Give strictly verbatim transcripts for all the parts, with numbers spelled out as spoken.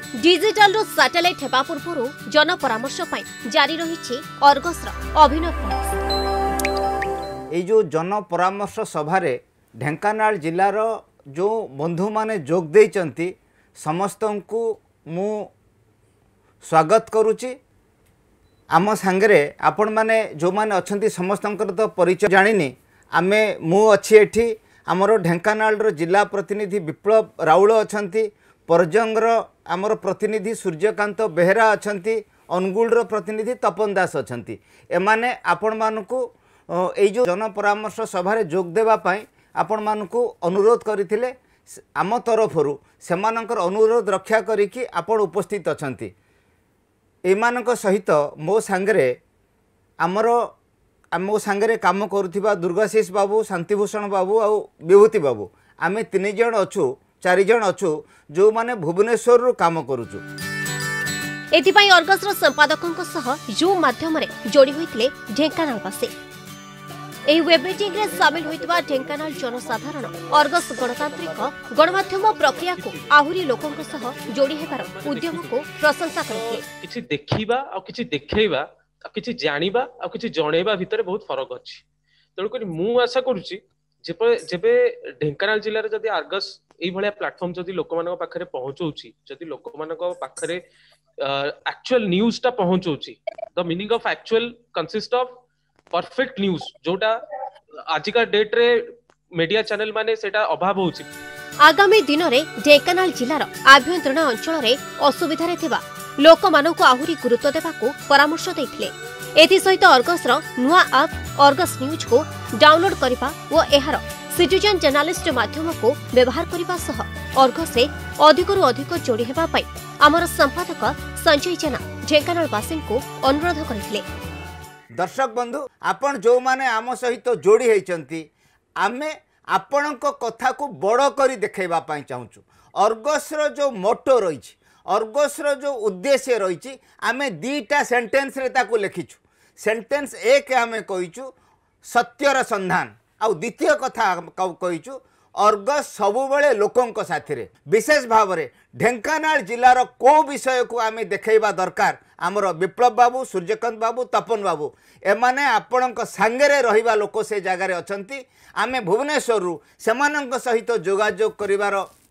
Digital रो satellite हेबा पूर्व जन परामर्श जारी रही अर्गस अभिनव प्रयास। ये जो जन परामर्श सभा ढेंकानाल जिलार जो बंधु माने जोग देइचंती समस्त को मु स्वागत करुच्ची। आम सांगरे आपण माने जो माने अच्छी समस्त तो परिचय जानी आमे मु अच्छी एठी आमर ढेंकानाल जिला प्रतिनिधि विप्लव राउल अच्छा, परजंगर आमर प्रतिनिधि सूर्यकांत बेहरा अच्छा, अनुगुल प्रतिनिधि तपन दास अच्छा। एमाने आपण मानकु एई जो जन परामर्श सभा जोग देवाई आपण मानकु अनुरोध करथिले। आम तरफरु सेमानकर अनुरोध रक्षा करिकि आपण उपस्थित अछंती। एमानक सहित मो सांगरे आमर मो सांगरे काम करुथिबा दुर्गाशीष बाबू, शांतिभूषण बाबू आ विभूति बाबू आमे तीन जण अछु, चारि जण अछु जो माने भुवनेश्वर रु काम करूछु। एथिपाई अर्गस संपादकंक सह जो माध्यम रे जोड़ी होइतले ढेंकानालवासी। एही वेब मीटिंग रे शामिल होइतबा ढेंकानाल जनसाधारण अर्गस गणतांत्रिक गणमाध्यम प्रक्रिया को आहुरी लोकंक सह जोड़ी हेबार उद्यम को प्रशंसा करथिले। किछि देखिबा आ किछि देखैबा आ किछि जानिबा आ किछि जणैबा भितरे बहुत फरक अछि। तेणु करी मु आशा करूछि जेबे जेबे ढेंकानाल जिल्ला रे जदि अर्गस एई भलिया प्लेटफॉर्म जदि लोकमानक पाखरे पहुंचौछि, जदि लोकमानक पाखरे एक्चुअल न्यूज टा पहुंचौछि, the meaning of actual consist of perfect news जोटा आजिका डेट रे मीडिया चैनल माने सेटा अभाव होछि। आगामी दिन रे ढेंकानाल जिल्लार आभ्यंतरण अंचल रे असुविधा रे थिबा लोक मानकु आहुरी गुरुत्व देबाकू परामर्श दैथिले। एथि सहित अर्गस रो नुआ ऐप अर्गस न्यूज को डाउनलोड करिबा ओ एहार सिटीजन जर्नलिस्ट माध्यम को व्यवहार करिबा सह अर्गस रे अधिकरु अधिक जोड़ी हेबा पई हमर संपादक संजय जेना ढेंकानाल वासी को अनुरोध करथिले। दर्शक बंधु आपण जो माने आम सहित जोड़ी होती आमे आपणक कथा को बड़ करी देखैबा पई चाहूचु। अर्गस रो जो मोटो रही, अर्गस रो जो उद्देश्य रही, आमे दीटा सेंटेंस रे ताकू लिखिछु। सेंटेंस एक आमे कहिछु सत्यर संधान, आ द्वितीय कथा कहिछु अर्गस सबुबले लोकंक साथिरे। विशेष भाव में ढेंकानाल जिलार को विषय को आमे देखैबा दरकार। आमर विप्लव बाबू, सूर्यकांत बाबू, तपन बाबू एमाने आपणक सांगरे रहिबा लोक से जगार अछंती। आमे भुवनेश्वर रु सेमानंक सहित जोगाजोग करिवार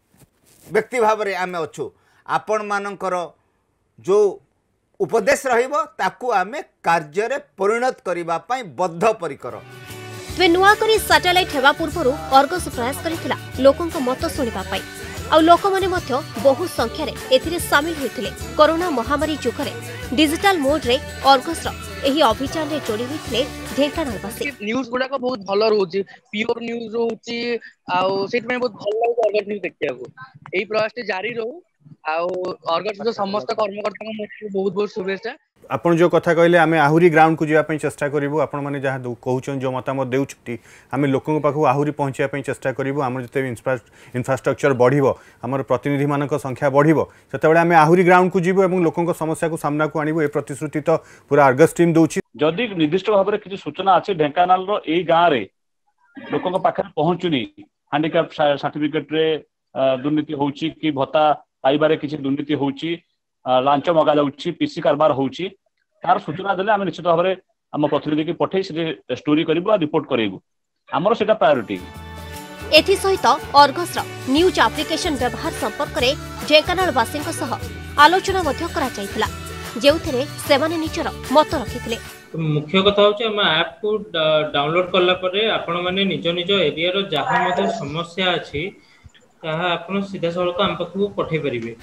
व्यक्ति भाव में आमे अछु। आपण मानकर जो उपदेश रहिबो ताकू आमे कार्य रे परिणत करिबा पई बद्धपरिकर। वे नुआ करी सैटेलाइट हेबा पूर्व अर्गस प्रयास करिथिला लोकंक मत सुनिबा पई। आ लोक माने मध्य बहु संख्या रे एथिरे शामिल होइथिले। कोरोना महामारी जुगरे डिजिटल मोड रे अर्गस रो एही अभियान रे जोड़ी होइथिले ढेंकानालवासी। न्यूज गुडा को बहुत भलो रहउची, प्योर न्यूज रहउची आ सेट में बहुत भलो लागो अर्गस न्यूज देखिया को। एही प्रयास टे जारी रहउ आ अर्गस जो समस्त कर्मकर्ता को बहुत बहुत शुभेच्छा। आपण जो कथा कहले आमे आहुरी ग्राउंड को जाय चेष्टा करिवो। आपण माने जहाँ कहउछन जो मतामत देउछटी आमे लोकन पाखु आहुरी पहुँचा चेष्टा करिवो। आमर जते इंफ्रास्ट्रक्चर बढ़िबो, आमर प्रतिनिधि मानक संख्या बढ़िबो, सेतेबेले आमे आहुरी ग्राउंड को जीवो एवं लोकन समस्या को सामना को आनिबो। ए प्रतिश्रुति तो पूरा अर्गस टीम दउछि। जदि निर्दिष्ट भाव में किसी सूचना अच्छी ढेंकानाल रो एई गाँव रे लोकन पाखरे पहुँचुनी, हैंडिकैप सर्टिफिकेट रे दुर्नीति होउछि कि भत्ता पाइबारे किसी दुर्नीति होउछि, लांच मगा जाउछि, पीसी कारबार होउछि, तार सूचना देले आमे निश्चित भाव में आम प्रतिनिधि की पठे से स्टोरी करिवो आ रिपोर्ट करेबो। हमर सेटा प्रायोरिटी। एथि सहित अर्गस न्यूज एप्लिकेशन व्यवहार संपर्क रे ढेंकानाल वासी सह आलोचना मध्य करा जायतिला, जेउथरे सेमाने निजर मत रखिथिले। मुख्य कथा होचे हम ऐप को डाउनलोड करला परे आपण माने निज निज एरिया रो जहां मते समस्या अछि ताहा आपण सीधा सळक हम पाखु पठै परिबे।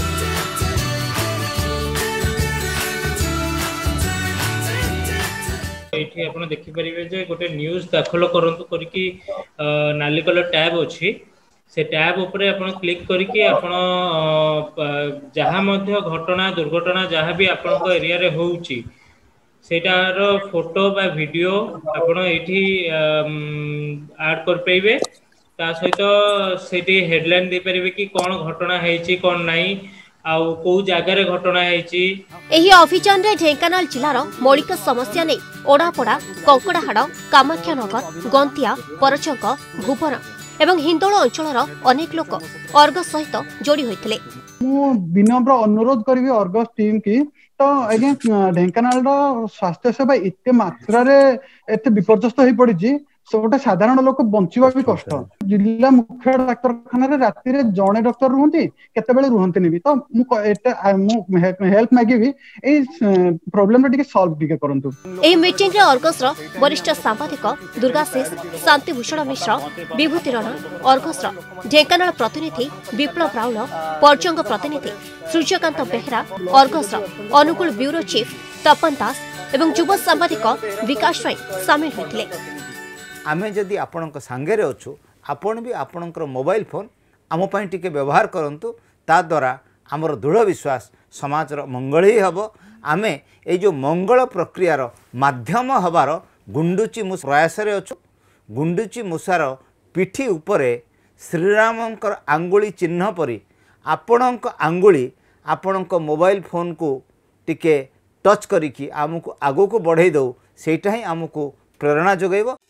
एठी आपण देखि परिबे जे गोटे न्यूज दाखल करंतु करिकि नाली कलर टैब अछि, से टैब ऊपर आपण क्लिक करिकि आपण जहां मध्य घटना दुर्घटना जहां भी आपण एरिया रे होउची सेटार फोटो बा वीडियो आपण एठी ऐड कर पेइबे। ता सहित सेठी हेडलाइन दे परिबे कि कोन घटना हेची कोन नाही आउ को जगह रे घटना हेची। एही अभियान रे ढेंकानाल जिलार मौलिक समस्या नै ओडापड़ा, कंकड़ाहाड़, कामाख्यानगर, गंतिया, परचंक, भुवन एवं हिंदोल अंचलर अनेक लोक अर्गस सहित जोड़ी होइथिले। मु विनम्र अनुरोध करी अर्गस टीम की तो आज्ञा ढेंकानाल स्वास्थ्य सेवा एते मात्रा रे एते विपर्यस्त हो पड़ी गोटे साधारण लोक बंचवा भी कष्ट जिला मुख्य डाक्तरखाना राति रे जड़े डॉक्टर रुहंती केतेबेले रुहंती भी तो हेल्प मागिबी ए प्रॉब्लम रे टिके सॉल्व टिके करंतु। एही मीटिंग रे अर्गस रो वरिष्ठ सांबादिक दुर्गाशीष शांतिभूषण मिश्र विभूति राणा अर्गस रो ढेंकानाल प्रतिनिधि विप्लव राउल पर्जंग प्रतिनिधि सूर्यकांत बेहरा अर्गस रो अनुकूल ब्यूरो चीफ तपन दास एवं युव सांबादिक विकास राय सामिल होइथिले। आमे जदि आपणक सांगेरे अछु आपण भी आपणकर मोबाइल फोन आम पई टिके व्यवहार करंतु ता द्वारा आमर दृढ़ विश्वास समाजर मंगल ही हबो। आमे ए जो मंगल प्रक्रियार माध्यम हबार गुंडुची मूस प्रयास रे अछु। गुंडुची मूसार पिठी उपरे श्रीरामंकर आंगुली चिन्ह परी आपणक आंगुली आपणक मोबाइल फोन को टिके टच करिकी आमको आगो को बढ़ाई दो सेटा ही आमको प्रेरणा जोगैबो।